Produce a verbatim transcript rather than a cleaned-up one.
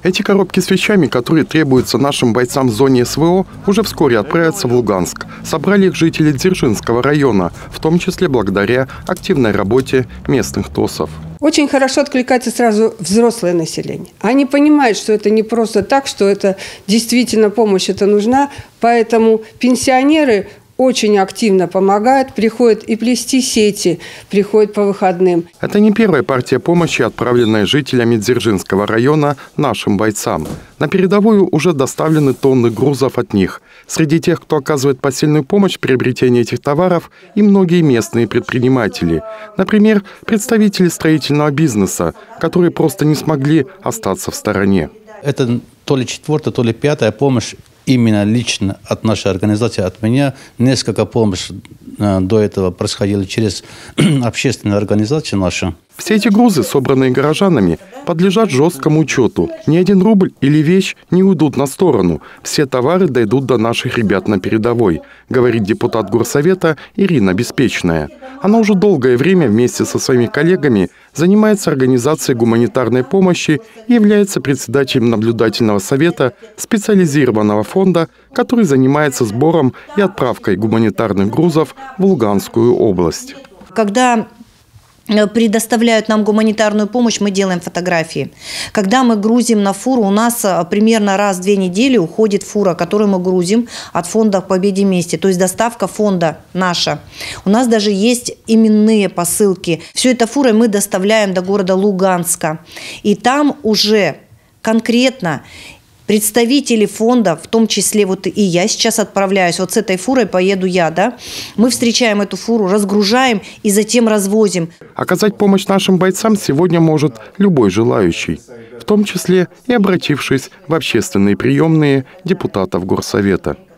Эти коробки с вещами, которые требуются нашим бойцам в зоне СВО, уже вскоре отправятся в Луганск. Собрали их жители Дзержинского района, в том числе благодаря активной работе местных ТОСов. Очень хорошо откликается сразу взрослое население. Они понимают, что это не просто так, что это действительно помощь это нужна, поэтому пенсионеры очень активно помогают, приходят и плести сети, приходят по выходным. Это не первая партия помощи, отправленная жителями Дзержинского района нашим бойцам. На передовую уже доставлены тонны грузов от них. Среди тех, кто оказывает посильную помощь в приобретении этих товаров, и многие местные предприниматели. Например, представители строительного бизнеса, которые просто не смогли остаться в стороне. Это то ли четвертая, то ли пятая помощь именно лично от нашей организации, от меня. Несколько помощи до этого происходило через общественные организации наши. Все эти грузы, собранные горожанами, подлежат жесткому учету. Ни один рубль или вещь не уйдут на сторону. Все товары дойдут до наших ребят на передовой, говорит депутат Горсовета Ирина Беспечная. Она уже долгое время вместе со своими коллегами занимается организацией гуманитарной помощи и является председателем наблюдательного совета специализированного фонда, который занимается сбором и отправкой гуманитарных грузов в Луганскую область. Когда предоставляют нам гуманитарную помощь, мы делаем фотографии. Когда мы грузим на фуру, у нас примерно раз в две недели уходит фура, которую мы грузим от фонда «Победе вместе». То есть доставка фонда наша. У нас даже есть именные посылки. Все это фурой мы доставляем до города Луганска. И там уже конкретно представители фонда, в том числе вот и я сейчас отправляюсь, вот с этой фурой поеду я, да, мы встречаем эту фуру, разгружаем и затем развозим. Оказать помощь нашим бойцам сегодня может любой желающий, в том числе и обратившись в общественные приемные депутатов Горсовета.